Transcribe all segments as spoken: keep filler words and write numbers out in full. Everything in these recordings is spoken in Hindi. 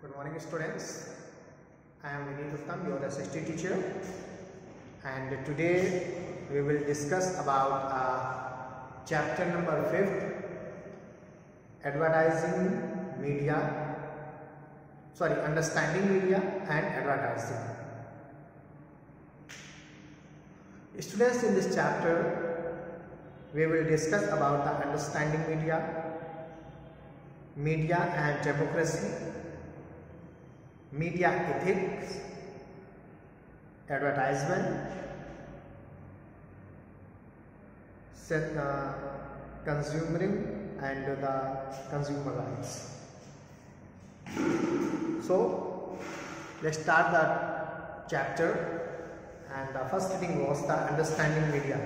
Good morning, students. I am Vinit Uttam, your S S T teacher, and today we will discuss about uh, chapter number fifth, advertising media. Sorry, understanding media and advertising. Students, in this chapter, we will discuss about the understanding media, media and democracy, media ethics, advertisement, uh, consumering and the consumer rights. So let's start the chapter, and the first thing was the understanding media.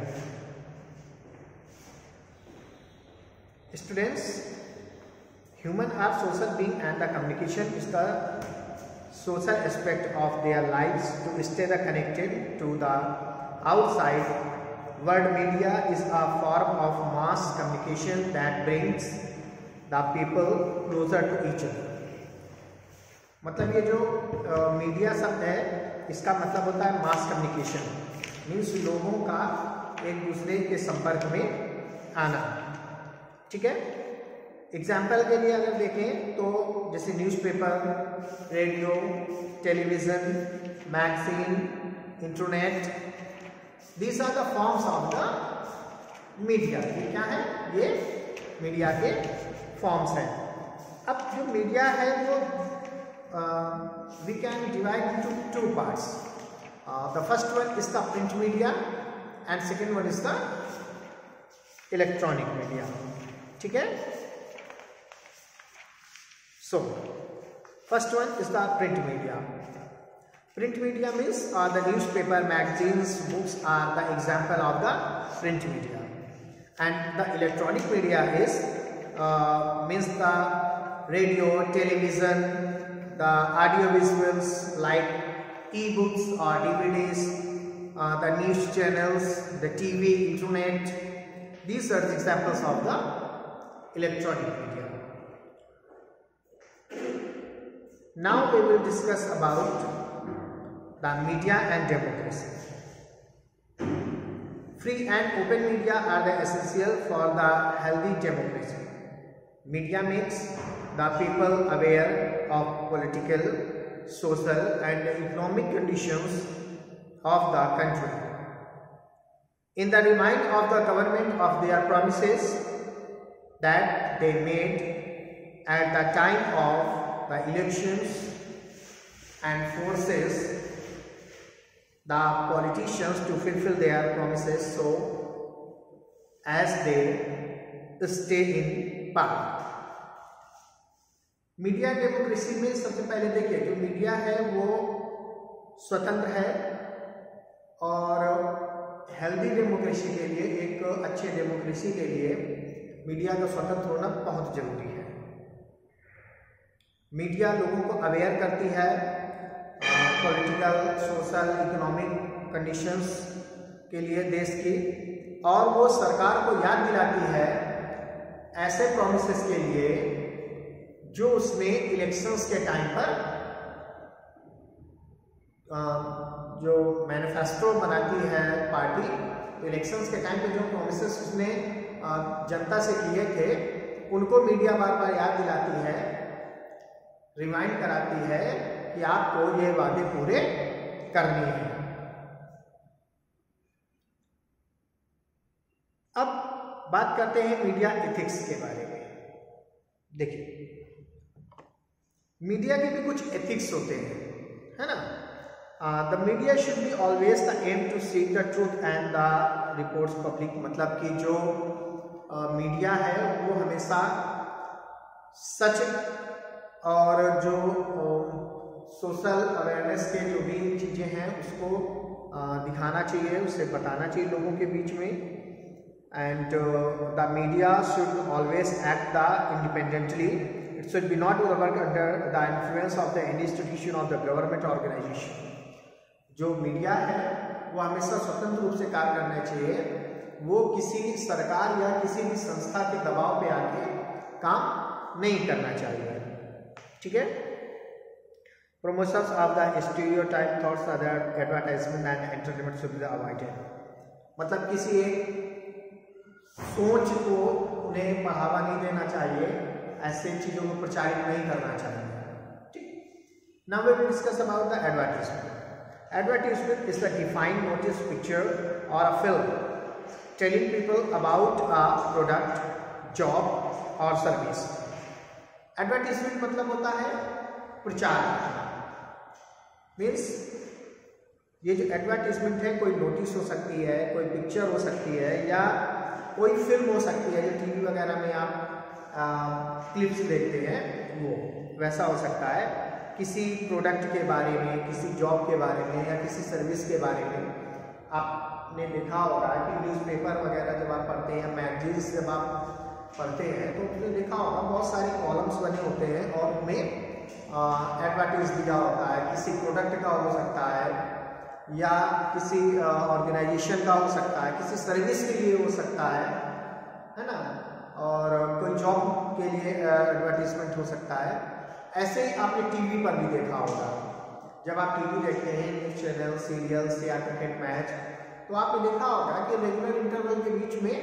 Students, human are social being and the communication is the social aspect of their lives to stay connected to the outside world. Media is a form of mass communication that brings the people closer to each other. मतलब ये जो मीडिया शब्द है, इसका मतलब होता है मास कम्युनिकेशन, मीन्स लोगों का एक दूसरे के संपर्क में आना. ठीक है. एग्जाम्पल के लिए अगर देखें तो जैसे newspaper, radio, television, magazine, internet, these are the forms of the media. ये क्या है? ये मीडिया के फॉर्म्स हैं. अब जो मीडिया है वो we can divide into two parts. The first one is the print media and second one is the electronic media. ठीक है. So, first one is the print media. Print media means uh, the newspaper, magazines, books are the example of the print media. And the electronic media is uh, means the radio, television, the audio visuals like e-books or D V Ds, uh, the news channels, the T V, internet. These are the examples of the electronic media. Now we will discuss about the media and democracy. Free and open media are the essential for the healthy democracy. Media makes the people aware of political, social and economic conditions of the country. In the remind of the government of their promises that they made at the time of the elections, and forces the politicians to fulfill their promises so as they stay in power. Media democracy में सबसे पहले देखिए, जो मीडिया है वो स्वतंत्र है और हेल्दी डेमोक्रेसी के लिए, एक अच्छे डेमोक्रेसी के लिए मीडिया का स्वतंत्र होना बहुत जरूरी है. मीडिया लोगों को अवेयर करती है पॉलिटिकल, सोशल, इकोनॉमिक कंडीशंस के लिए देश की, और वो सरकार को याद दिलाती है ऐसे प्रॉमिसेस के लिए जो उसने इलेक्शंस के टाइम पर आ, जो मैनिफेस्टो बनाती है पार्टी, तो इलेक्शंस के टाइम पे जो प्रॉमिसेस उसने आ, जनता से किए थे उनको मीडिया बार बार याद दिलाती है, रिमाइंड कराती है कि आपको ये वादे पूरे करने हैं. अब बात करते हैं मीडिया एथिक्स के बारे में. देखिए, मीडिया के भी कुछ एथिक्स होते हैं, है ना. The media should be always the aim to seek the truth and the reports public. मतलब कि जो मीडिया uh, है वो हमेशा सच और जो सोशल अवेयरनेस के जो भी चीज़ें हैं उसको आ, दिखाना चाहिए, उसे बताना चाहिए लोगों के बीच में. And the media should always act the independently. It should be not work under the influence of the any institution of the government organization. जो मीडिया है वो हमेशा स्वतंत्र रूप से कार्य करना चाहिए, वो किसी सरकार या किसी भी संस्था के दबाव पे आके काम नहीं करना चाहिए. ठीक है. Promotions of the stereotype thoughts that advertisement and entertainment should be avoided. मतलब किसी एक सोच को उन्हें बढ़ावा नहीं देना चाहिए, ऐसे चीजों को प्रचारित नहीं करना चाहिए. ठीक. Now we will discuss about the advertisement. Advertisement is the defined notice picture or a film telling people about a product, job or service. Advertisement मतलब होता है प्रचार. मीन्स ये जो एडवर्टीजमेंट है कोई नोटिस हो सकती है, कोई पिक्चर हो सकती है या कोई फिल्म हो सकती है जो टीवी वगैरह में आप क्लिप्स देखते हैं, वो वैसा हो सकता है. किसी प्रोडक्ट के बारे में, किसी जॉब के बारे में या किसी सर्विस के बारे में. आपने देखा होगा कि न्यूज़पेपर वगैरह जब आप पढ़ते हैं, मैगजीन्स जब आप पढ़ते हैं तो उसमें देखा होगा बहुत सारे कॉलम्स बने होते हैं और उनमें एडवर्टाइज दिया होता है. किसी प्रोडक्ट का हो सकता है या किसी ऑर्गेनाइजेशन का हो सकता है, किसी सर्विस के लिए हो सकता है, है ना, और कोई जॉब के लिए एडवर्टीजमेंट हो सकता है. ऐसे ही आपने टीवी पर भी देखा होगा. जब आप टीवी देखते हैं, न्यूज चैनल, सीरियल्स या क्रिकेट मैच, तो आपने देखा होगा कि रेगुलर इंटरवल के बीच में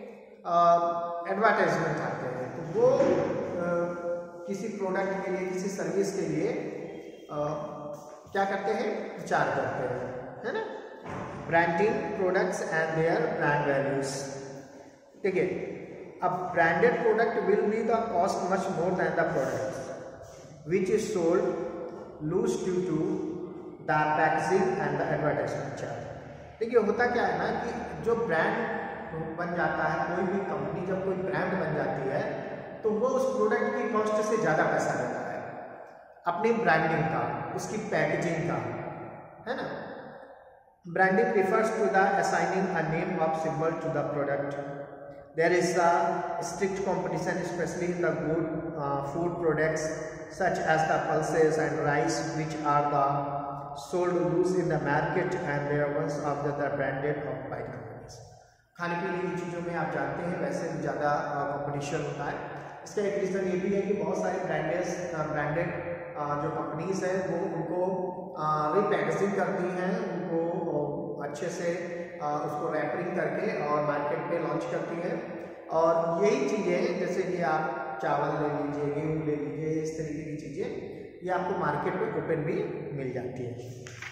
एडवर्टाइजमेंट आते हैं. तो वो आ, किसी प्रोडक्ट के लिए, किसी सर्विस के लिए आ, क्या करते हैं, प्रचार करते हैं, है ना. Branding products and their brand values. ठीक है. अब branded product will be the cost much more than the product which is sold loose due to the packaging and the advertisement charge. देखिए होता क्या है ना कि जो ब्रांड बन जाता है, कोई भी कंपनी जब कोई ब्रांड बन जाती है तो वो उस प्रोडक्ट की कॉस्ट से ज़्यादा पैसा लेता है अपनी ब्रांडिंग का, उसकी पैकेजिंग का, है ना. Branding refers to the assigning a name of symbol to the product. There is a strict competition, especially in the good uh, food products such as the pulses and rice, which are the sold loose in the market and they are ones of the, the branded of by companies. खाने पीने की चीज़ों में आप जानते हैं वैसे भी ज़्यादा कंपटीशन होता है. इसका एक रीज़न ये भी है कि बहुत सारे ब्रांडेड ब्रांडेड जो कंपनीज हैं वो उनको रीपैकेजिंग करती हैं, उनको अच्छे से आ, उसको रैपरिंग करके और मार्केट में लॉन्च करती है. और यही चीज़ें जैसे कि आप चावल ले लीजिए, गेहूँ ले लीजिए, इस तरीके की चीज़ें ये आपको मार्केट में ओपन भी मिल जाती है.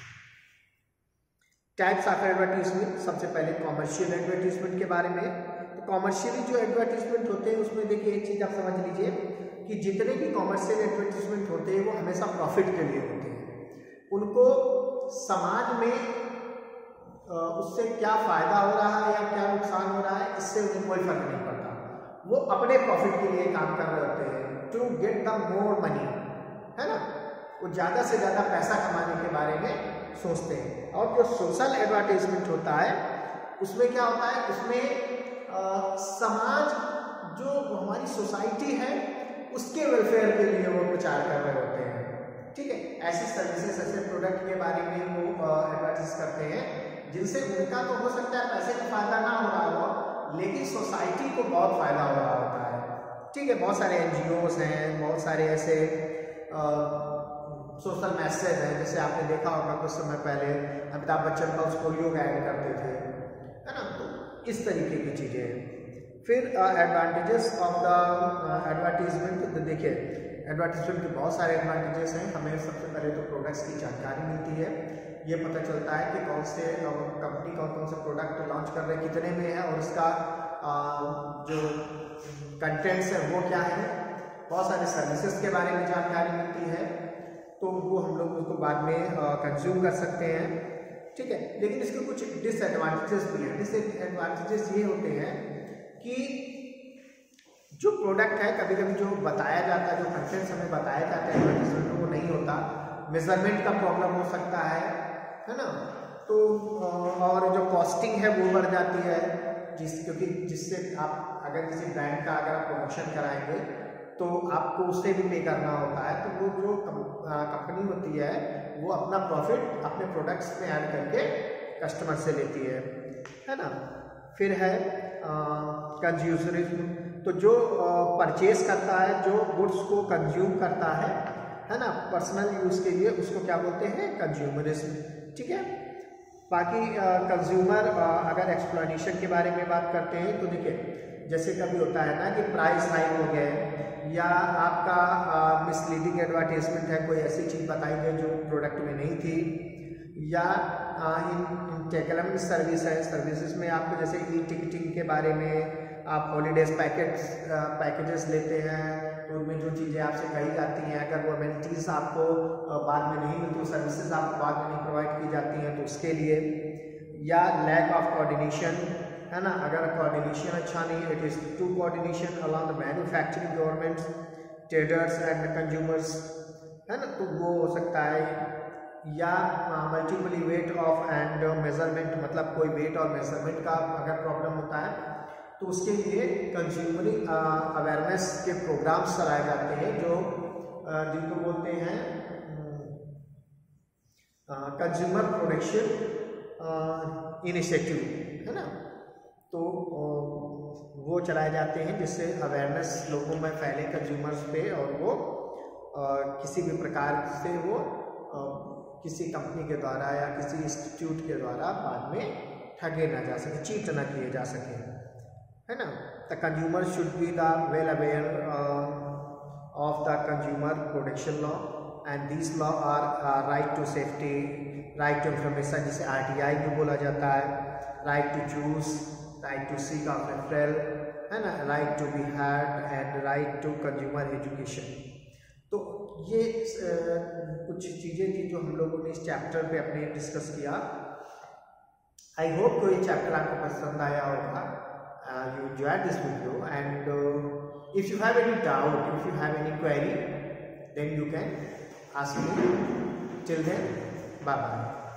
Types of advertisement. सबसे पहले कॉमर्शियल एडवर्टीजमेंट के बारे में. तो कॉमर्शियली जो एडवर्टीजमेंट होते हैं उसमें देखिए एक चीज़ आप समझ लीजिए कि जितने भी कॉमर्शियल एडवर्टीजमेंट होते हैं वो हमेशा प्रॉफिट के लिए होते हैं. उनको समाज में उससे क्या फ़ायदा हो रहा है या क्या नुकसान हो रहा है इससे उन्हें कोई फर्क नहीं पड़ता. वो अपने प्रॉफिट के लिए काम कर रहे होते हैं, to get the more money, है ना. वो ज़्यादा से ज़्यादा पैसा कमाने के बारे में सोचते हैं. और जो सोशल एडवर्टाइजमेंट होता है उसमें क्या होता है, उसमें आ, समाज जो हमारी सोसाइटी है उसके वेलफेयर के लिए वो प्रचार कर रहे होते हैं. ठीक है. ऐसी सर्विसेज, ऐसे प्रोडक्ट के बारे में वो एडवर्टाइज करते हैं जिनसे उनका तो हो सकता है पैसे का फायदा ना हो रहा हो लेकिन सोसाइटी को बहुत फायदा हो रहा होता है. ठीक है. बहुत सारे एनजीओज हैं, बहुत सारे ऐसे सोशल मैसेज हैं. जैसे आपने देखा होगा कुछ समय पहले अमिताभ बच्चन पल्स पोलियो का ऐड करते थे, है ना. तो इस तरीके की चीज़ें हैं. फिर एडवांटेजेस ऑफ द एडवर्टीजमेंट. देखिए एडवर्टीजमेंट के बहुत सारे एडवांटेजेस हैं. हमें सबसे पहले तो प्रोडक्ट्स की जानकारी मिलती है. ये पता चलता है कि कौन से कंपनी कौन कौन से प्रोडक्ट लॉन्च कर रहे हैं, कितने में है और उसका जो कंटेंट्स है वो क्या है. बहुत सारे सर्विसेज के बारे में जानकारी मिलती है तो वो हम लोग उसको बाद में कंज्यूम कर सकते हैं. ठीक है. लेकिन इसके कुछ डिसएडवांटेजेस भी हैं. डिसएडवांटेजेस ये होते हैं कि जो प्रोडक्ट है कभी कभी जो बताया जाता है, जो कंटेंट्स हमें बताया जाता है एडवर्टीजमेंट में वो नहीं होता. मेजरमेंट का प्रॉब्लम हो सकता है, है ना. तो और जो कॉस्टिंग है वो बढ़ जाती है जिस क्योंकि जिससे आप अगर किसी ब्रांड का अगर आप प्रमोशन कराएंगे तो आपको उससे भी पे करना होता है. तो वो जो कंपनी होती है वो अपना प्रॉफिट अपने प्रोडक्ट्स में ऐड करके कस्टमर से लेती है, है ना. फिर है कंज्यूमरिज्म. तो जो परचेज करता है, जो गुड्स को कंज्यूम करता है है ना, पर्सनल यूज के लिए, उसको क्या बोलते हैं, कंज्यूमरिज्म। ठीक है, बाकी कंज्यूमर अगर एक्सप्लॉइटेशन के बारे में बात करते हैं तो देखिए जैसे कभी होता है ना कि प्राइस हाई हो गए या आपका मिसलीडिंग एडवर्टाइजमेंट है, कोई ऐसी चीज़ बताई गई जो प्रोडक्ट में नहीं थी, या आ, इन, इन टेक्नोलॉजी सर्विस है, सर्विसेज में आपको जैसे ई टिकटिंग के बारे में, आप हॉलीडेज पैकेट्स पैकेजेस लेते हैं तो उनमें जो चीज़ें आपसे कही जाती हैं, अगर वो अमेनिटीज़ आपको बाद में नहीं मिलती, सर्विसेज आपको बाद में नहीं प्रोवाइड की जाती हैं तो उसके लिए, या लैक ऑफ कोऑर्डिनेशन, है ना, अगर कोऑर्डिनेशन अच्छा नहीं, it is to coordination along the manufacturing governments, traders and consumers, है ना, तो वो हो सकता है, या multiply weight of and measurement, मतलब कोई वेट और मेजरमेंट का अगर प्रॉब्लम होता है तो उसके लिए कंज्यूमरिंग अवेयरनेस के प्रोग्राम्स चलाए जाते हैं जो जिनको बोलते हैं कंज्यूमर प्रोटेक्शन इनिशिएटिव, है ना, तो वो चलाए जाते हैं जिससे अवेयरनेस लोगों में फैले कंज्यूमर्स पे, और वो आ, किसी भी प्रकार से वो आ, किसी कंपनी के द्वारा या किसी इंस्टीट्यूट के द्वारा बाद में ठगे ना जा सके, चीट ना किए जा सके, है ना। The consumer should be the well aware of the consumer protection law and this law are right to safety, right to information जिसे आर टी आई भी बोला जाता है, right to choose, right to seek of referral, है ना, right to be heard and right to consumer education. तो ये uh, कुछ चीज़ें थी जो हम लोगों ने इस चैप्टर पे अपने डिस्कस किया। आई होप कोई चैप्टर आपको पसंद आया होगा, you enjoyed this video, and if you have any doubt, if you have any query, then you can ask me. Till then, bye bye.